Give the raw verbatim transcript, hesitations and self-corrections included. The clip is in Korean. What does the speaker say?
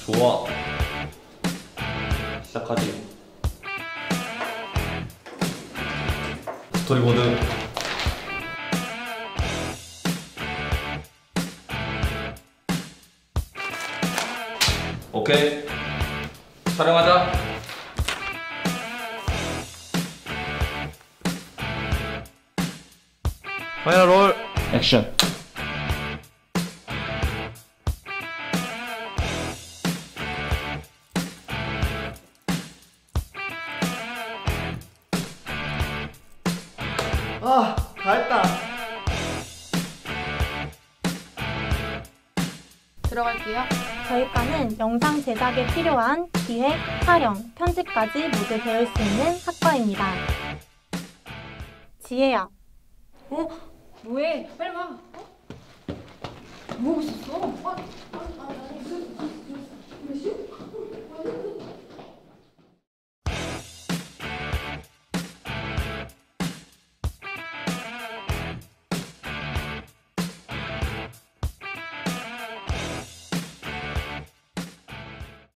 좋아. 시작하지. 스토리보드. 오케이. 촬영하자. 카메라 롤. 액션. 아, 다 했다. 들어갈게요. 저희 과는 영상 제작에 필요한 기획, 촬영, 편집까지 모두 배울 수 있는 학과입니다. 지혜야. 어? 뭐해? 빨리 와. 어? 뭐 하고 있었어? 어?